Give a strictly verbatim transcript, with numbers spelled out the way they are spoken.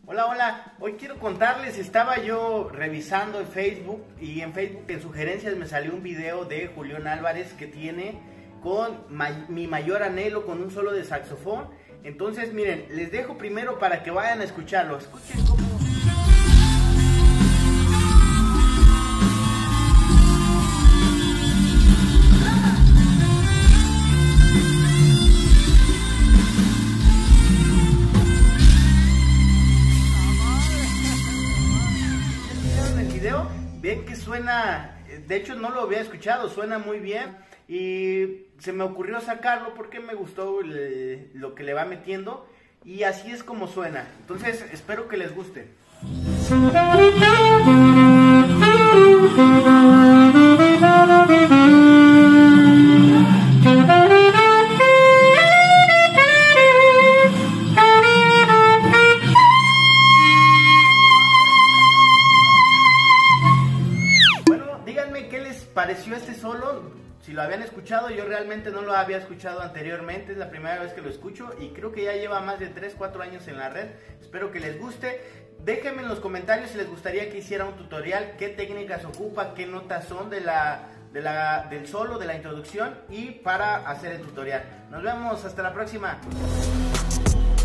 Hola, hola, hoy quiero contarles, estaba yo revisando en Facebook y en Facebook en sugerencias me salió un video de Julián Álvarez que tiene con ma- mi mayor anhelo con un solo de saxofón. Entonces miren, les dejo primero para que vayan a escucharlo, escuchen cómo... Ven que suena, de hecho no lo había escuchado, suena muy bien y se me ocurrió sacarlo porque me gustó el, lo que le va metiendo y así es como suena. Entonces espero que les guste. Pareció este solo, si lo habían escuchado, yo realmente no lo había escuchado anteriormente, es la primera vez que lo escucho y creo que ya lleva más de tres, cuatro años en la red. Espero que les guste, déjenme en los comentarios si les gustaría que hiciera un tutorial, qué técnicas ocupa, qué notas son de la, de la, del solo, de la introducción y para hacer el tutorial. Nos vemos, hasta la próxima.